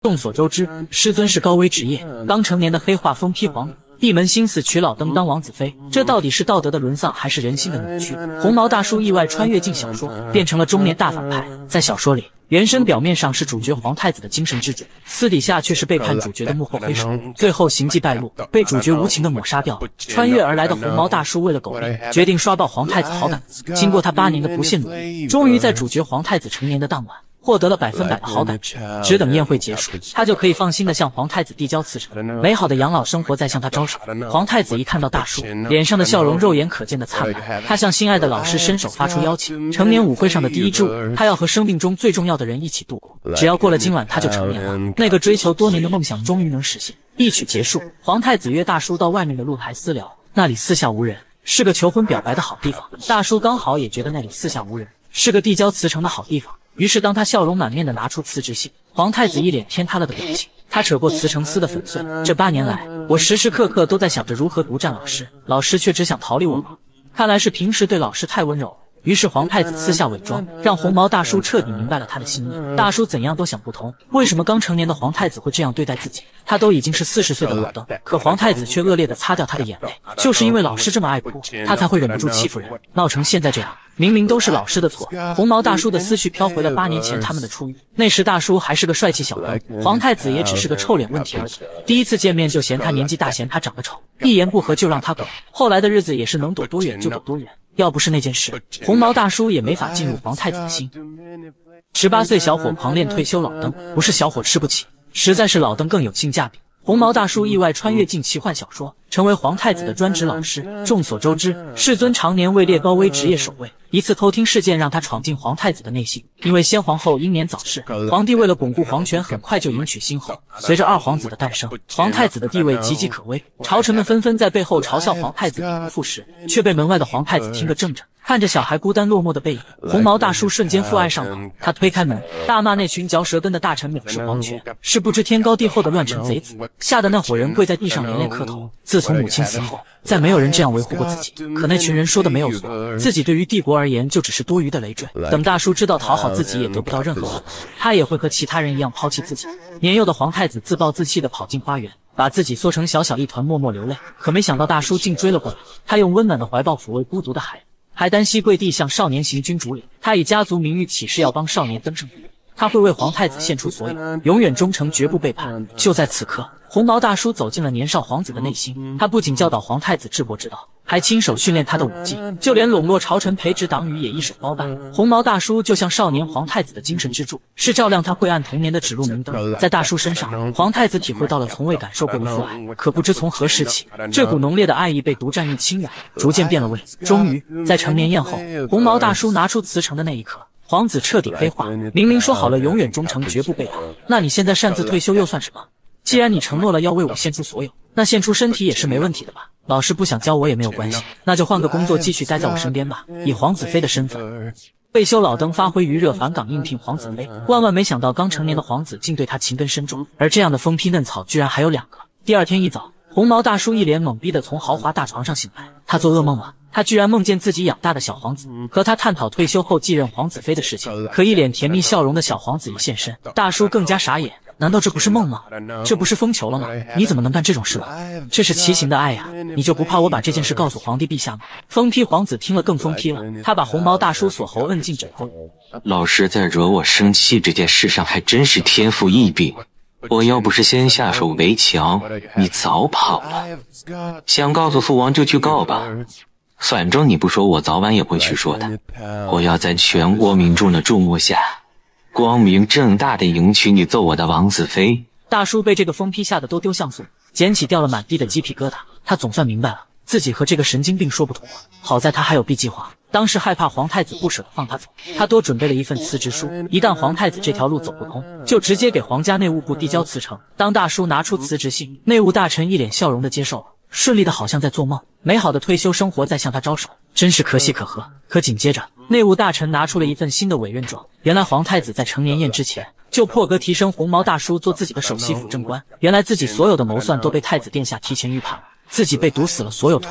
众所周知，师尊是高危职业，刚成年的黑化疯批皇子，一门心思娶老登当王子妃，这到底是道德的沦丧，还是人心的扭曲？红毛大叔意外穿越进小说，变成了中年大反派。在小说里，原身表面上是主角皇太子的精神支柱，私底下却是背叛主角的幕后黑手，最后行迹败露，被主角无情的抹杀掉了。穿越而来的红毛大叔为了苟利，决定刷爆皇太子好感度。经过他8年的不懈努力，终于在主角皇太子成年的当晚，获得了100%的好感值，只等宴会结束，他就可以放心的向皇太子递交辞呈，美好的养老生活在向他招手。皇太子一看到大叔，脸上的笑容肉眼可见的灿烂，他向心爱的老师伸手发出邀请，成年舞会上的第一支舞，他要和生命中最重要的人一起度过，只要过了今晚他就成年了，那个追求多年的梦想终于能实现。一曲结束，皇太子约大叔到外面的露台私聊，那里四下无人，是个求婚表白的好地方。大叔刚好也觉得那里四下无人，是个递交辞呈的好地方。于是当他笑容满面的拿出辞职信，皇太子一脸天塌了的表情。他扯过辞呈撕得粉碎，这8年来，我时时刻刻都在想着如何独占老师，老师却只想逃离我吗？看来是平时对老师太温柔。于是皇太子私下伪装，让红毛大叔彻底明白了他的心意。大叔怎样都想不通，为什么刚成年的皇太子会这样对待自己？他都已经是40岁的老登，可皇太子却恶劣地擦掉他的眼泪。就是因为老师这么爱哭，他才会忍不住欺负人，闹成现在这样。明明都是老师的错。红毛大叔的思绪飘回了8年前他们的初遇，那时大叔还是个帅气小官，皇太子也只是个臭脸问题而已。第一次见面就嫌他年纪大，嫌他长得丑，一言不合就让他滚。后来的日子也是能躲多远就躲多远。要不是那件事，红毛大叔也没法进入皇太子的心。18岁小伙狂恋退休老登，不是小伙吃不起，实在是老登更有性价比。红毛大叔意外穿越进奇幻小说，成为皇太子的专职老师。众所周知，世尊常年位列高危职业首位。一次偷听事件让他闯进皇太子的内心，因为先皇后英年早逝，皇帝为了巩固皇权，很快就迎娶新后。随着二皇子的诞生，皇太子的地位岌岌可危，朝臣们纷纷在背后嘲笑皇太子不负时，却被门外的皇太子听个正着。看着小孩孤单落寞的背影，红毛大叔瞬间父爱上头。他推开门，大骂那群嚼舌根的大臣藐视皇权，是不知天高地厚的乱臣贼子，吓得那伙人跪在地上连连磕头。自从母亲死后，再没有人这样维护过自己。可那群人说的没有错，自己对于帝国而言就只是多余的累赘。等大叔知道讨好自己也得不到任何好，他也会和其他人一样抛弃自己。年幼的皇太子自暴自弃地跑进花园，把自己缩成小小一团，默默流泪。可没想到大叔竟追了过来，他用温暖的怀抱抚慰孤独的孩子，还单膝跪地向少年行军主礼。他以家族名誉起誓要帮少年登上帝位，他会为皇太子献出所有，永远忠诚，绝不背叛。就在此刻，红毛大叔走进了年少皇子的内心，他不仅教导皇太子治国之道，还亲手训练他的武技，就连笼络朝臣、培植党羽也一手包办。红毛大叔就像少年皇太子的精神支柱，是照亮他晦暗童年的指路明灯。在大叔身上，皇太子体会到了从未感受过的父爱，可不知从何时起，这股浓烈的爱意被独占欲侵染，逐渐变了味。终于，在成年宴后，红毛大叔拿出辞呈的那一刻，皇子彻底黑化。明明说好了永远忠诚，绝不背叛，那你现在擅自退休又算什么？既然你承诺了要为我献出所有，那献出身体也是没问题的吧？老师不想教我也没有关系，那就换个工作继续待在我身边吧，以皇子妃的身份。退休老登发挥余热返岗应聘皇子妃，万万没想到刚成年的皇子竟对他情根深重，而这样的疯批嫩草居然还有2个。第二天一早，红毛大叔一脸懵逼地从豪华大床上醒来，他做噩梦了。他居然梦见自己养大的小皇子和他探讨退休后继任皇子妃的事情，可一脸甜蜜笑容的小皇子一现身，大叔更加傻眼。难道这不是梦吗？这不是疯球了吗？你怎么能干这种事了？这是奇形的爱呀！你就不怕我把这件事告诉皇帝陛下吗？疯批皇子听了更疯批了，他把红毛大叔锁喉摁进枕头。 老师在惹我生气这件事上还真是天赋异禀，我要不是先下手为强，你早跑了。想告诉父王就去告吧，反正你不说我早晚也会去说的。我要在全国民众的注目下，光明正大的迎娶你做我的王子妃。 大叔被这个疯批吓得都丢像素，捡起掉了满地的鸡皮疙瘩。他总算明白了，自己和这个神经病说不通话。好在他还有 B 计划，当时害怕皇太子不舍得放他走，他多准备了一份辞职书，一旦皇太子这条路走不通，就直接给皇家内务部递交辞呈。当大叔拿出辞职信，内务大臣一脸笑容的接受了，顺利的好像在做梦，美好的退休生活在向他招手，真是可喜可贺。可紧接着，内务大臣拿出了一份新的委任状，原来皇太子在成年宴之前就破格提升红毛大叔做自己的首席辅政官，原来自己所有的谋算都被太子殿下提前预判了，自己被毒死了所有退路，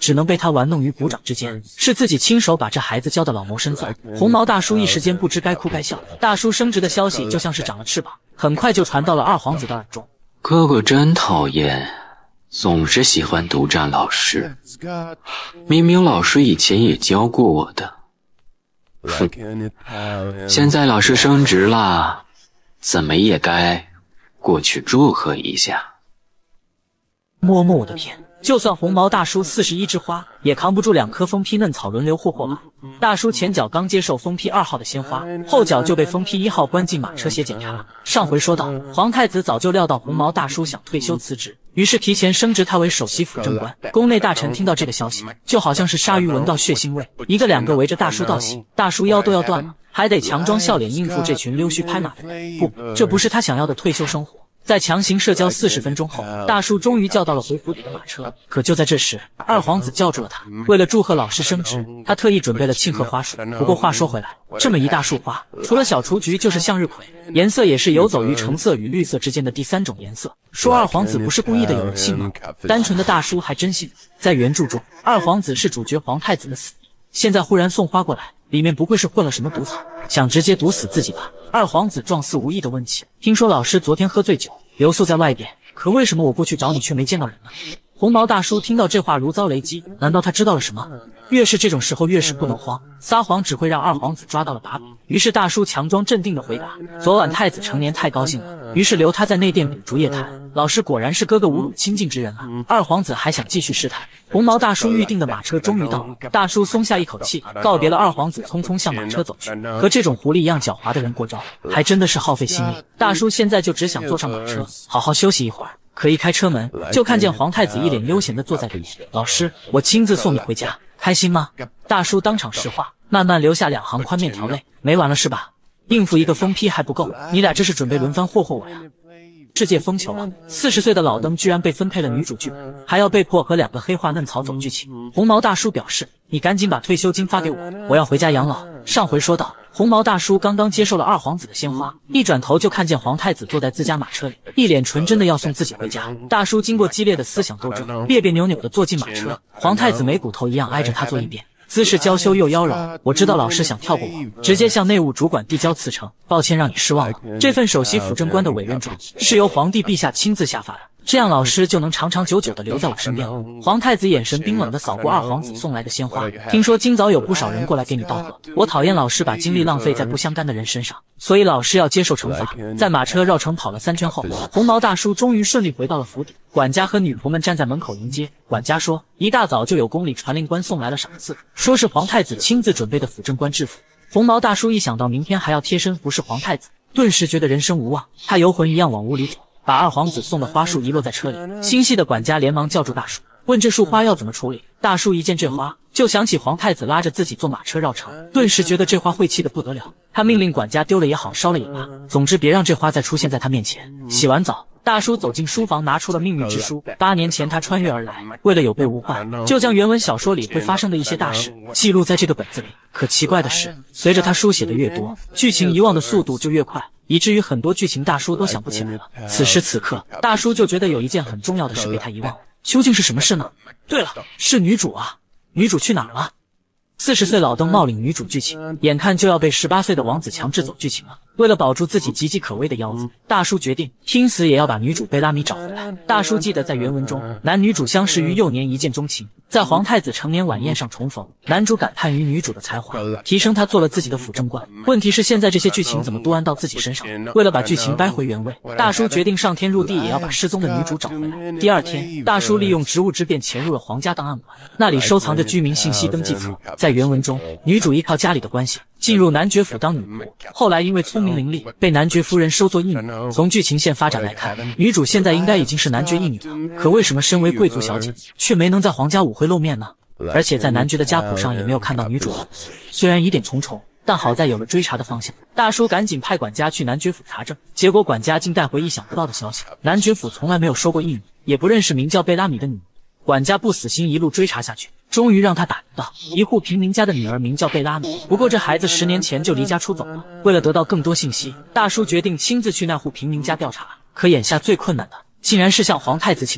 只能被他玩弄于股掌之间，是自己亲手把这孩子教的老谋深算。红毛大叔一时间不知该哭该笑。大叔升职的消息就像是长了翅膀，很快就传到了二皇子的耳中。 哥哥真讨厌，总是喜欢独占老师。明明老师以前也教过我的。哼，现在老师升职了，怎么也该过去祝贺一下。 摸摸我的天，就算红毛大叔41枝花，也扛不住2颗疯批嫩草轮流霍霍吧。大叔前脚刚接受疯批2号的鲜花，后脚就被疯批1号关进马车写检查。上回说到，皇太子早就料到红毛大叔想退休辞职，于是提前升职他为首席辅政官。宫内大臣听到这个消息，就好像是鲨鱼闻到血腥味，一个两个围着大叔道喜。大叔腰都要断了，还得强装笑脸应付这群溜须拍马的人。不，这不是他想要的退休生活。在强行社交40分钟后，大叔终于叫到了回府邸的马车。可就在这时，二皇子叫住了他。为了祝贺老师升职，他特意准备了庆贺花束。不过话说回来，这么一大束花，除了小雏菊就是向日葵，颜色也是游走于橙色与绿色之间的第3种颜色。说二皇子不是故意的有人信吗？单纯的大叔还真信。在原著中，二皇子是主角皇太子的死敌，现在忽然送花过来，里面不会是混了什么毒草，想直接毒死自己吧？二皇子状似无意地问起。听说老师昨天喝醉酒，留宿在外边，可为什么我过去找你却没见到人呢？红毛大叔听到这话如遭雷击，难道他知道了什么？越是这种时候越是不能慌，撒谎只会让二皇子抓到了把柄。于是大叔强装镇定地回答：昨晚太子成年太高兴了，于是留他在内殿秉烛夜谈。老师果然是哥哥侮辱亲近之人啊！二皇子还想继续试探。红毛大叔预定的马车终于到了，大叔松下一口气，告别了二皇子，匆匆向马车走去。和这种狐狸一样狡猾的人过招，还真的是耗费心力。大叔现在就只想坐上马车，好好休息一会儿。可一开车门，就看见皇太子一脸悠闲地坐在里面。老师，我亲自送你回家，开心吗？大叔当场石化，慢慢流下2行宽面条泪。没完了是吧？应付一个疯批还不够，你俩这是准备轮番霍霍我呀？世界疯球了，40岁的老登居然被分配了女主剧本，还要被迫和2个黑化嫩草走剧情。红毛大叔表示，你赶紧把退休金发给我，我要回家养老。上回说到，红毛大叔刚刚接受了二皇子的鲜花，一转头就看见皇太子坐在自家马车里，一脸纯真的要送自己回家。大叔经过激烈的思想斗争，别别扭扭的坐进马车，皇太子没骨头一样挨着他坐一边，姿势娇羞又妖娆。我知道老师想跳过我，直接向内务主管递交辞呈，抱歉让你失望了。这份首席辅政官的委任状是由皇帝陛下亲自下发的，这样老师就能长长久久地留在我身边了。皇太子眼神冰冷地扫过二皇子送来的鲜花，听说今早有不少人过来给你道贺，我讨厌老师把精力浪费在不相干的人身上，所以老师要接受惩罚。在马车绕城跑了3圈后，红毛大叔终于顺利回到了府邸。管家和女仆们站在门口迎接。管家说，一大早就有宫里传令官送来了赏赐，说是皇太子亲自准备的辅政官制服。红毛大叔一想到明天还要贴身服侍皇太子，顿时觉得人生无望。他游魂一样往屋里走，把二皇子送的花束遗落在车里。心细的管家连忙叫住大叔，问这束花要怎么处理。大叔一见这花，就想起皇太子拉着自己坐马车绕城，顿时觉得这花会气得不得了。他命令管家丢了也好，烧了也罢，总之别让这花再出现在他面前。洗完澡，大叔走进书房，拿出了命运之书。8年前他穿越而来，为了有备无患，就将原文小说里会发生的一些大事记录在这个本子里。可奇怪的是，随着他书写的越多，剧情遗忘的速度就越快，以至于很多剧情大叔都想不起来了。此时此刻，大叔就觉得有一件很重要的事被他遗忘了，究竟是什么事呢？对了，是女主啊！女主去哪儿了？40岁老登冒领女主剧情，眼看就要被18岁的王子强制走剧情了。为了保住自己岌岌可危的腰子，大叔决定拼死也要把女主贝拉米找回来。大叔记得在原文中，男女主相识于幼年，一见钟情，在皇太子成年晚宴上重逢。男主感叹于女主的才华，提升他做了自己的辅政官。问题是现在这些剧情怎么都安到自己身上？为了把剧情掰回原位，大叔决定上天入地也要把失踪的女主找回来。第二天，大叔利用职务之便潜入了皇家档案馆，那里收藏着居民信息登记册。在原文中，女主依靠家里的关系进入男爵府当女仆，后来因为聪明伶俐，被男爵夫人收作义女。从剧情线发展来看，女主现在应该已经是男爵义女了。可为什么身为贵族小姐，却没能在皇家舞会露面呢？而且在男爵的家谱上也没有看到女主的。虽然疑点重重，但好在有了追查的方向。大叔赶紧派管家去男爵府查证，结果管家竟带回意想不到的消息：男爵府从来没有收过义女，也不认识名叫贝拉米的女。管家不死心，一路追查下去，终于让他打听到一户平民家的女儿名叫贝拉米。不过这孩子10年前就离家出走了。为了得到更多信息，大叔决定亲自去那户平民家调查。可眼下最困难的，竟然是向皇太子请假。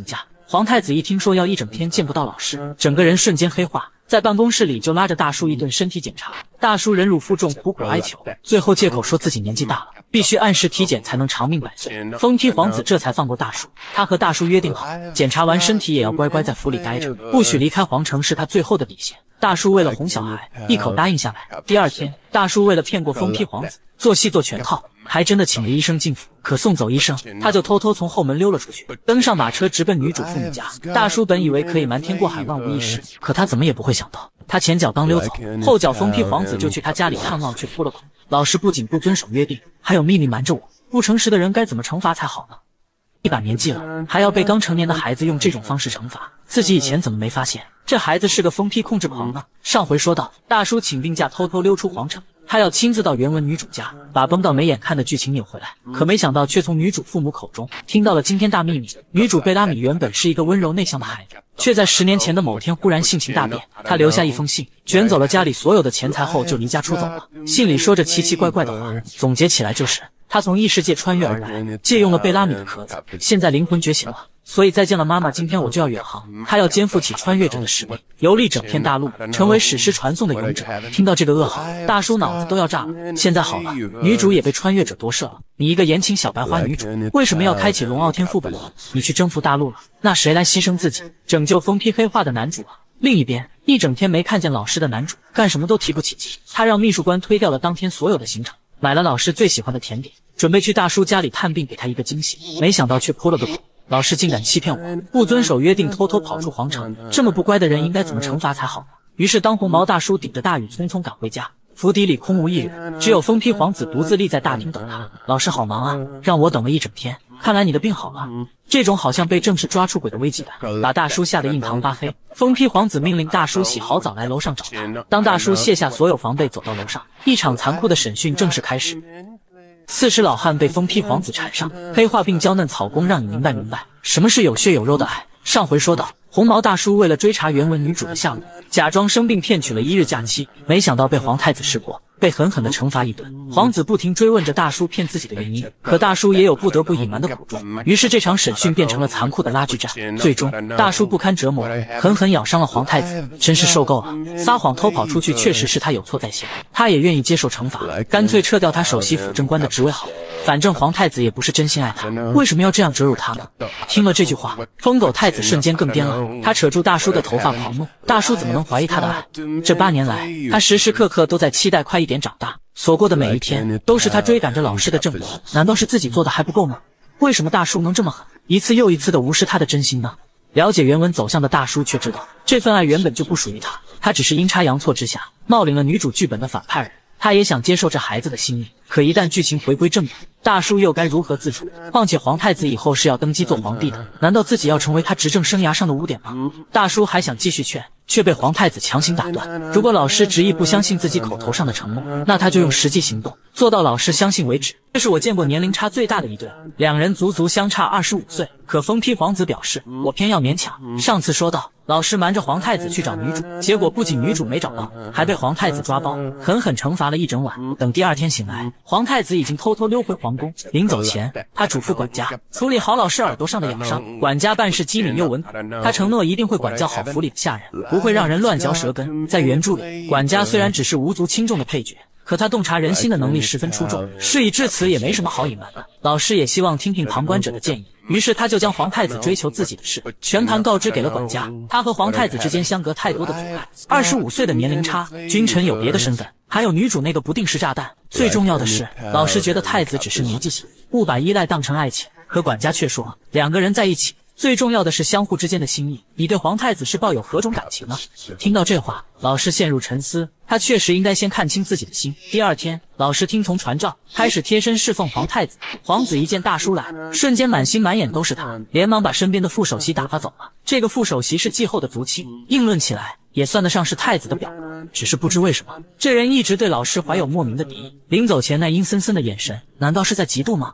皇太子一听说要一整天见不到老师，整个人瞬间黑化，在办公室里就拉着大叔一顿身体检查。大叔忍辱负重，苦苦哀求，最后借口说自己年纪大了，必须按时体检才能长命百岁。疯批皇子这才放过大叔，他和大叔约定好，检查完身体也要乖乖在府里待着，不许离开皇城，是他最后的底线。大叔为了哄小孩，一口答应下来。第二天，大叔为了骗过疯批皇子，做戏做全套，还真的请了医生进府。可送走医生，他就偷偷从后门溜了出去，登上马车直奔女主父母家。大叔本以为可以瞒天过海，万无一失，可他怎么也不会想到，他前脚刚溜走，后脚疯批皇子就去他家里探望，却扑了空。老师不仅不遵守约定，还有秘密瞒着我，不诚实的人该怎么惩罚才好呢？一把年纪了，还要被刚成年的孩子用这种方式惩罚，自己以前怎么没发现？这孩子是个疯批控制狂呢。上回说到，大叔请病假偷偷溜出皇城，他要亲自到原文女主家，把崩到没眼看的剧情扭回来。可没想到，却从女主父母口中听到了惊天大秘密。女主贝拉米原本是一个温柔内向的孩子，却在10年前的某天忽然性情大变。她留下一封信，卷走了家里所有的钱财后就离家出走了。信里说着奇奇怪怪的话，总结起来就是他从异世界穿越而来，借用了贝拉米的壳子，现在灵魂觉醒了，所以再见了妈妈，今天我就要远航。他要肩负起穿越者的使命，游历整片大陆，成为史诗传颂的勇者。听到这个噩耗，大叔脑子都要炸了。现在好了，女主也被穿越者夺舍了。你一个言情小白花女主，为什么要开启龙傲天副本了？你去征服大陆了，那谁来牺牲自己，拯救疯批黑化的男主啊？另一边，一整天没看见老师的男主，干什么都提不起劲。他让秘书官推掉了当天所有的行程，买了老师最喜欢的甜点，准备去大叔家里探病，给他一个惊喜。没想到却扑了个空，老师竟敢欺骗我，不遵守约定，偷偷跑出皇城，这么不乖的人应该怎么惩罚才好呢？于是当红毛大叔顶着大雨匆匆赶回家，府邸里空无一人，只有疯批皇子独自立在大厅等他。老师好忙啊，让我等了一整天，看来你的病好了。这种好像被正式抓出轨的危机感，把大叔吓得印堂发黑。疯批皇子命令大叔洗好澡来楼上找他。当大叔卸下所有防备走到楼上，一场残酷的审讯正式开始。40老汉被疯批皇子缠上，黑化并娇嫩草攻，让你明白什么是有血有肉的爱。上回说到，红毛大叔为了追查原文女主的下落，假装生病骗取了1日假期，没想到被皇太子识破，被狠狠地惩罚一顿。皇子不停追问着大叔骗自己的原因，可大叔也有不得不隐瞒的苦衷。于是这场审讯变成了残酷的拉锯战，最终大叔不堪折磨，狠狠咬伤了皇太子。真是受够了，撒谎偷跑出去确实是他有错在先，他也愿意接受惩罚，干脆撤掉他首席辅政官的职位好了。反正皇太子也不是真心爱他，为什么要这样折辱他呢？听了这句话，疯狗太子瞬间更颠了，他扯住大叔的头发狂怒，大叔怎么能怀疑他的爱？这8年来，他时时刻刻都在期待快一点长大，所过的每一天都是他追赶着老师的正义。难道是自己做的还不够吗？为什么大叔能这么狠，一次又一次的无视他的真心呢？了解原文走向的大叔却知道，这份爱原本就不属于他，他只是阴差阳错之下冒领了女主剧本的反派人。他也想接受这孩子的心意，可一旦剧情回归正轨，大叔又该如何自处？况且皇太子以后是要登基做皇帝的，难道自己要成为他执政生涯上的污点吗？大叔还想继续劝，却被皇太子强行打断。如果老师执意不相信自己口头上的承诺，那他就用实际行动做到老师相信为止。这是我见过年龄差最大的一对，两人足足相差25岁。可疯批皇子表示，我偏要勉强。上次说到，老师瞒着皇太子去找女主，结果不仅女主没找到，还被皇太子抓包，狠狠惩罚了一整晚。等第2天醒来，皇太子已经偷偷溜回皇宫。临走前，他嘱咐管家处理好老师耳朵上的咬伤。管家办事机敏又稳妥，他承诺一定会管教好府里的下人，不会让人乱嚼舌根。在原著里，管家虽然只是无足轻重的配角，可他洞察人心的能力十分出众。事已至此，也没什么好隐瞒的。老师也希望听听旁观者的建议，于是他就将皇太子追求自己的事全盘告知给了管家。他和皇太子之间相隔太多的阻碍，25岁的年龄差，君臣有别的身份，还有女主那个不定时炸弹。最重要的是，老师觉得太子只是年纪小，不把依赖当成爱情，可管家却说2个人在一起，最重要的是相互之间的心意。你对皇太子是抱有何种感情呢？听到这话，老师陷入沉思，他确实应该先看清自己的心。第2天，老师听从传召，开始贴身侍奉皇太子。皇子一见大叔来，瞬间满心满眼都是他，连忙把身边的副首席打发走了。这个副首席是继后的族亲，硬论起来也算得上是太子的表哥。只是不知为什么，这人一直对老师怀有莫名的敌意。临走前那阴森森的眼神，难道是在嫉妒吗？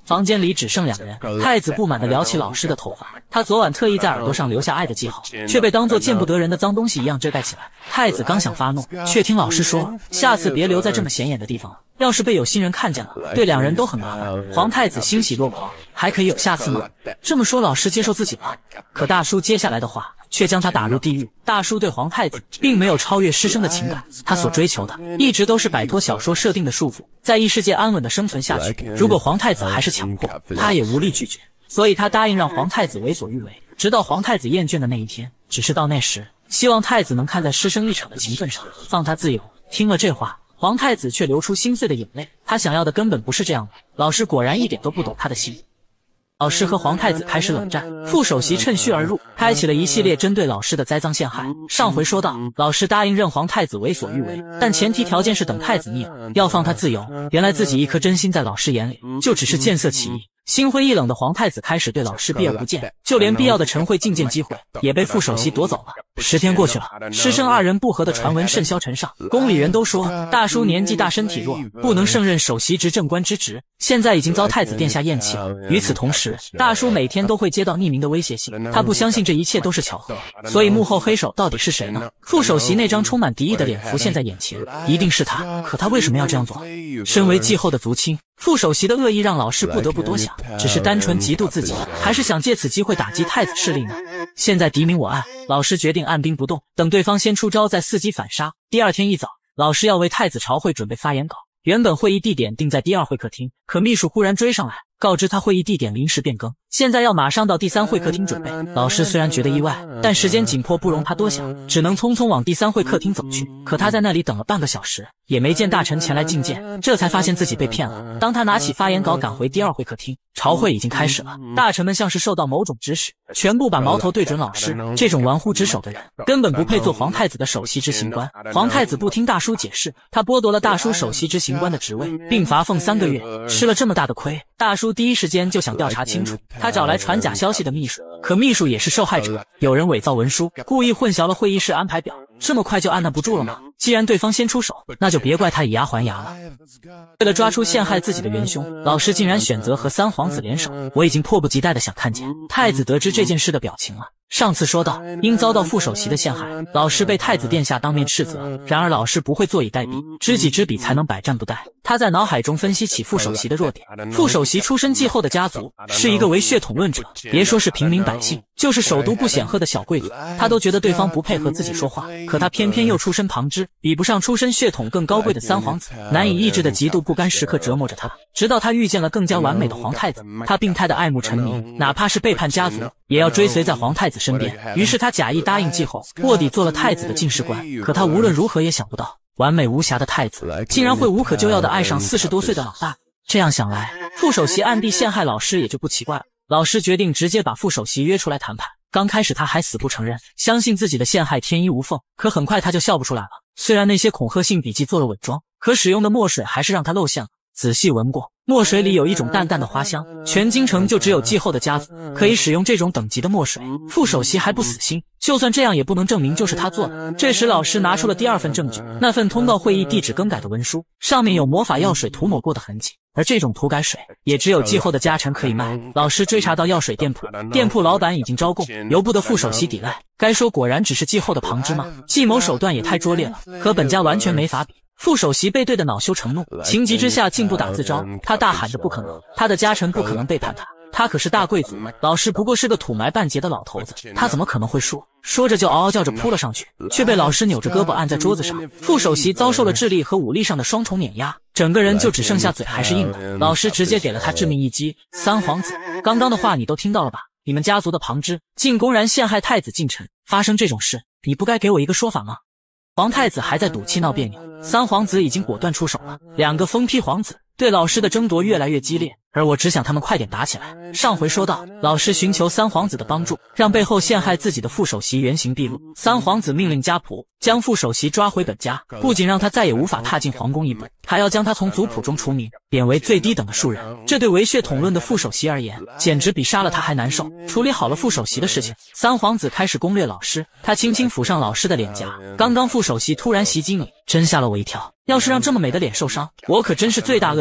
房间里只剩2人，太子不满地撩起老师的头发，他昨晚特意在耳朵上留下爱的记号，却被当作见不得人的脏东西一样遮盖起来。太子刚想发怒，却听老师说，下次别留在这么显眼的地方了，要是被有心人看见了，对2人都很麻烦。皇太子欣喜若狂，还可以有下次吗？这么说老师接受自己了，可大叔接下来的话却将他打入地狱。大叔对皇太子并没有超越师生的情感，他所追求的一直都是摆脱小说设定的束缚，在异世界安稳的生存下去。如果皇太子还是强迫，他也无力拒绝，所以他答应让皇太子为所欲为，直到皇太子厌倦的那一天。只是到那时，希望太子能看在师生一场的情分上，放他自由。听了这话，皇太子却流出心碎的眼泪，他想要的根本不是这样的。老师果然一点都不懂他的心。老师和皇太子开始冷战，副首席趁虚而入，开启了一系列针对老师的栽赃陷害。上回说到，老师答应任皇太子为所欲为，但前提条件是等太子腻了，要放他自由。原来自己一颗真心在老师眼里就只是见色起意。心灰意冷的皇太子开始对老师避而不见，就连必要的晨会觐见机会也被副首席夺走了。10天过去了，师生2人不和的传闻甚嚣尘上，宫里人都说大叔年纪大身体弱，不能胜任首席执政官之职，现在已经遭太子殿下厌弃了。与此同时，大叔每天都会接到匿名的威胁信，他不相信这一切都是巧合，所以幕后黑手到底是谁呢？副首席那张充满敌意的脸浮现在眼前，一定是他。可他为什么要这样做？身为继后的族亲，副首席的恶意让老师不得不多想，只是单纯嫉妒自己，还是想借此机会打击太子势力呢？现在敌明我暗，老师决定按兵不动，等对方先出招再伺机反杀。第2天一早，老师要为太子朝会准备发言稿，原本会议地点定在第2会客厅，可秘书忽然追上来，告知他会议地点临时变更，现在要马上到第3会客厅准备。老师虽然觉得意外，但时间紧迫不容他多想，只能匆匆往第3会客厅走去。可他在那里等了半个小时，也没见大臣前来觐见，这才发现自己被骗了。当他拿起发言稿赶回第2会客厅，朝会已经开始了，大臣们像是受到某种指使，全部把矛头对准老师。这种玩忽职守的人根本不配做皇太子的首席执行官。皇太子不听大叔解释，他剥夺了大叔首席执行官的职位，并罚俸3个月。吃了这么大的亏，大叔第一时间就想调查清楚，他找来传假消息的秘书，可秘书也是受害者，有人伪造文书，故意混淆了会议室安排表，这么快就按捺不住了吗？既然对方先出手，那就别怪他以牙还牙了。为了抓出陷害自己的元凶，老师竟然选择和3皇子联手。我已经迫不及待地想看见太子得知这件事的表情了。上次说到，因遭到副首席的陷害，老师被太子殿下当面斥责。然而老师不会坐以待毙，知己知彼才能百战不殆。他在脑海中分析起副首席的弱点。副首席出身继后的家族，是一个唯血统论者，别说是平民百姓，就是首都不显赫的小贵族，他都觉得对方不配和自己说话。可他偏偏又出身旁支，比不上出身血统更高贵的3皇子，难以抑制的嫉妒不甘时刻折磨着他。直到他遇见了更加完美的皇太子，他病态的爱慕沉迷，哪怕是背叛家族，也要追随在皇太子身边。于是他假意答应继后，卧底做了太子的进士官。可他无论如何也想不到，完美无瑕的太子竟然会无可救药地爱上40多岁的老大。这样想来，副首席暗地陷害老师也就不奇怪了。老师决定直接把副首席约出来谈判。刚开始他还死不承认，相信自己的陷害天衣无缝，可很快他就笑不出来了。虽然那些恐吓性笔记做了伪装，可使用的墨水还是让他露馅了。仔细闻过，墨水里有一种淡淡的花香，全京城就只有继后的家族可以使用这种等级的墨水。副首席还不死心，就算这样也不能证明就是他做的。这时老师拿出了第2份证据，那份通告会议地址更改的文书，上面有魔法药水涂抹过的痕迹，而这种涂改水也只有继后的家臣可以卖。老师追查到药水店铺，店铺老板已经招供，由不得副首席抵赖。该说果然只是继后的旁支吗？计谋手段也太拙劣了，和本家完全没法比。副首席被对得恼羞成怒，情急之下竟不打自招，他大喊着不可能，他的家臣不可能背叛他，他可是大贵族，老师不过是个土埋半截的老头子，他怎么可能会输？说着就嗷嗷叫着扑了上去，却被老师扭着胳膊按在桌子上。副首席遭受了智力和武力上的双重碾压，整个人就只剩下嘴还是硬的。老师直接给了他致命一击。3皇子，刚刚的话你都听到了吧？你们家族的旁支竟公然陷害太子近臣，发生这种事，你不该给我一个说法吗？皇太子还在赌气闹别扭，3皇子已经果断出手了。2个疯批皇子对老师的争夺越来越激烈，而我只想他们快点打起来。上回说到，老师寻求3皇子的帮助，让背后陷害自己的副首席原形毕露。3皇子命令家仆将副首席抓回本家，不仅让他再也无法踏进皇宫一步，还要将他从族谱中除名，贬为最低等的庶人。这对唯血统论的副首席而言，简直比杀了他还难受。处理好了副首席的事情，3皇子开始攻略老师。他轻轻抚上老师的脸颊，刚刚副首席突然袭击你，真吓了我一跳。要是让这么美的脸受伤，我可真是罪大恶极。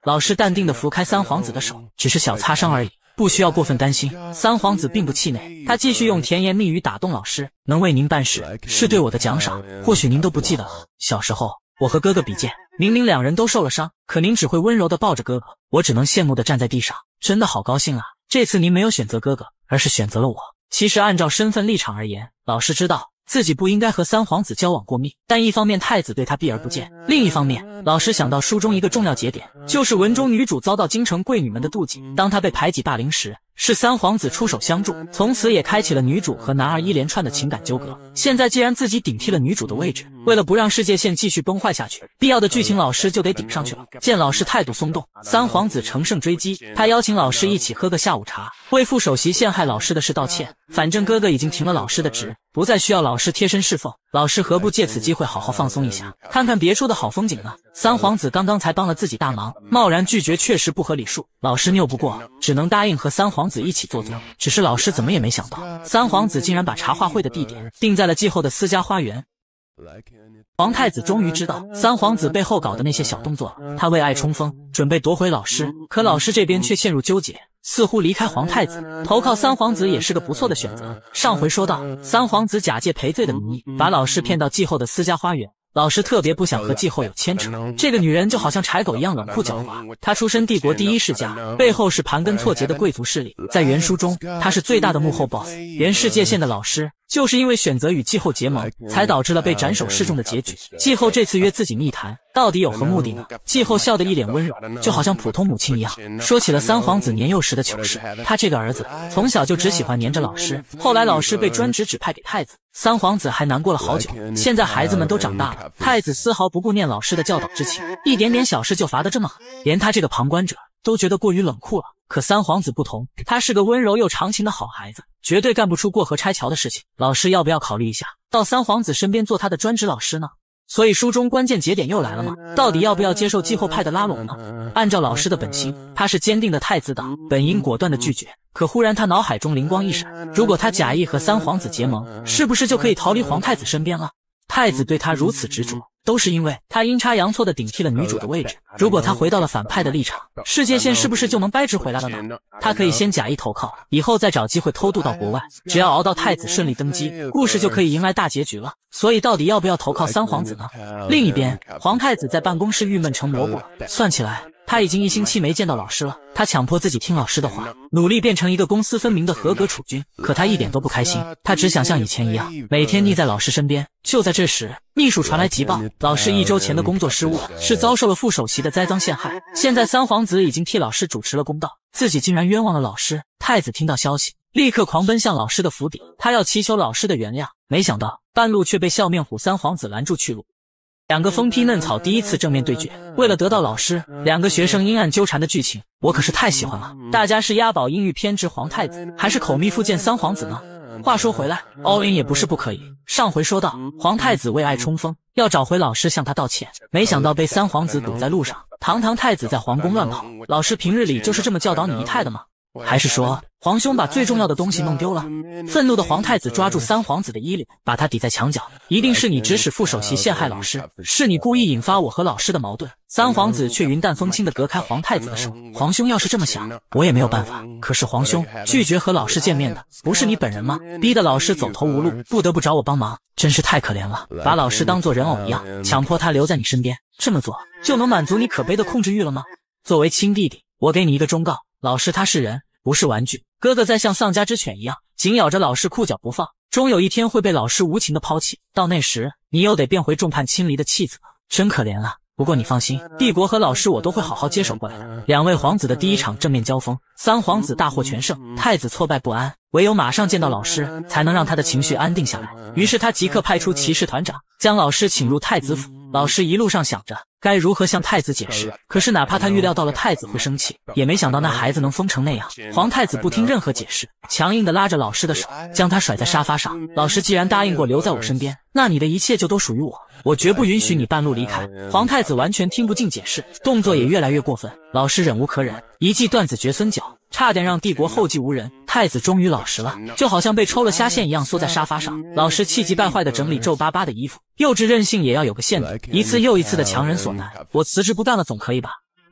老师淡定地扶开三皇子的手，只是小擦伤而已，不需要过分担心。三皇子并不气馁，他继续用甜言蜜语打动老师，能为您办事是对我的奖赏，或许您都不记得了。小时候我和哥哥比剑，明明两人都受了伤，可您只会温柔地抱着哥哥，我只能羡慕地站在地上，真的好高兴啊。这次您没有选择哥哥，而是选择了我。其实按照身份立场而言，老师知道自己不应该和三皇子交往过密，但一方面太子对他避而不见，另一方面老师想到书中一个重要节点，就是文中女主遭到京城贵女们的妒忌，当她被排挤霸凌时，是三皇子出手相助，从此也开启了女主和男二一连串的情感纠葛。现在既然自己顶替了女主的位置，为了不让世界线继续崩坏下去，必要的剧情老师就得顶上去了。见老师态度松动，三皇子乘胜追击，他邀请老师一起喝个下午茶，为副首席陷害老师的事道歉。反正哥哥已经停了老师的职，不再需要老师贴身侍奉，老师何不借此机会好好放松一下，看看别处的好风景呢？三皇子刚刚才帮了自己大忙，贸然拒绝确实不合礼数，老师拗不过，只能答应和三皇子一起坐坐。只是老师怎么也没想到，三皇子竟然把茶话会的地点定在了季后的私家花园。皇太子终于知道三皇子背后搞的那些小动作了，他为爱冲锋，准备夺回老师，可老师这边却陷入纠结，似乎离开皇太子，投靠三皇子也是个不错的选择。上回说到，三皇子假借赔罪的名义，把老师骗到季后的私家花园，老师特别不想和季后有牵扯，这个女人就好像柴狗一样冷酷狡猾。她出身帝国第一世家，背后是盘根错节的贵族势力，在原书中她是最大的幕后 boss。连世界线的老师就是因为选择与季后结盟，才导致了被斩首示众的结局。季后这次约自己密谈，到底有何目的呢？季后笑得一脸温柔，就好像普通母亲一样，说起了三皇子年幼时的糗事。他这个儿子从小就只喜欢黏着老师，后来老师被专职指派给太子，三皇子还难过了好久。现在孩子们都长大了，太子丝毫不顾念老师的教导之情，一点点小事就罚得这么狠，连他这个旁观者都觉得过于冷酷了。可三皇子不同，他是个温柔又长情的好孩子，绝对干不出过河拆桥的事情。老师要不要考虑一下，到三皇子身边做他的专职老师呢？所以书中关键节点又来了吗？到底要不要接受季后派的拉拢呢？按照老师的本心，他是坚定的太子党，本应果断的拒绝。可忽然他脑海中灵光一闪，如果他假意和三皇子结盟，是不是就可以逃离皇太子身边了？太子对他如此执着，都是因为他阴差阳错地顶替了女主的位置。如果他回到了反派的立场，世界线是不是就能掰直回来了呢？他可以先假意投靠，以后再找机会偷渡到国外，只要熬到太子顺利登基，故事就可以迎来大结局了。所以到底要不要投靠三皇子呢？另一边，皇太子在办公室郁闷成蘑菇了，算起来他已经1星期没见到老师了。他强迫自己听老师的话，努力变成一个公私分明的合格储君。可他一点都不开心，他只想像以前一样，每天腻在老师身边。就在这时，秘书传来急报，老师1周前的工作失误，是遭受了副首席的栽赃陷害。现在三皇子已经替老师主持了公道，自己竟然冤枉了老师。太子听到消息，立刻狂奔向老师的府邸，他要祈求老师的原谅。没想到半路却被笑面虎三皇子拦住去路。两个疯批嫩草第一次正面对决，为了得到老师，两个学生阴暗纠缠的剧情，我可是太喜欢了。大家是押宝阴郁偏执皇太子，还是口蜜腹剑三皇子呢？话说回来 ，all in 也不是不可以。上回说到，皇太子为爱冲锋，要找回老师向他道歉，没想到被三皇子堵在路上。堂堂太子在皇宫乱跑，老师平日里就是这么教导你一态的吗？还是说皇兄把最重要的东西弄丢了？愤怒的皇太子抓住三皇子的衣领，把他抵在墙角。一定是你指使副首席陷害老师，是你故意引发我和老师的矛盾。三皇子却云淡风轻地隔开皇太子的手。皇兄要是这么想，我也没有办法。可是皇兄拒绝和老师见面的，不是你本人吗？逼得老师走投无路，不得不找我帮忙，真是太可怜了。把老师当作人偶一样，强迫他留在你身边，这么做就能满足你可悲的控制欲了吗？作为亲弟弟，我给你一个忠告，老师他是人，不是玩具。哥哥在像丧家之犬一样紧咬着老师裤脚不放，终有一天会被老师无情的抛弃，到那时你又得变回众叛亲离的弃子，真可怜啊。不过你放心，帝国和老师我都会好好接手过来的。两位皇子的第一场正面交锋，三皇子大获全胜，太子挫败不安，唯有马上见到老师，才能让他的情绪安定下来。于是他即刻派出骑士团长，将老师请入太子府。老师一路上想着该如何向太子解释，可是哪怕他预料到了太子会生气，也没想到那孩子能疯成那样。皇太子不听任何解释，强硬地拉着老师的手，将他甩在沙发上。老师既然答应过留在我身边，那你的一切就都属于我，我绝不允许你半路离开。皇太子完全听不进解释，动作也越来越过分。老师忍无可忍，一记断子绝孙脚，差点让帝国后继无人。太子终于老实了，就好像被抽了瞎线一样缩在沙发上。老师气急败坏地整理皱巴巴的衣服，幼稚任性也要有个限度，一次又一次的强人所难。我辞职不干了总可以吧？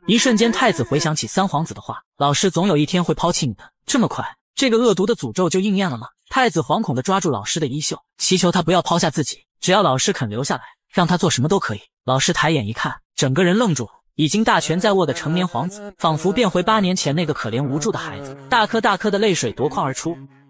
一瞬间，太子回想起三皇子的话：“老师总有一天会抛弃你的。”这么快，这个恶毒的诅咒就应验了吗？太子惶恐地抓住老师的衣袖，祈求他不要抛下自己，只要老师肯留下来，让他做什么都可以。老师抬眼一看，整个人愣住了。已经大权在握的成年皇子，仿佛变回8年前那个可怜无助的孩子，大颗大颗的泪水夺眶而出。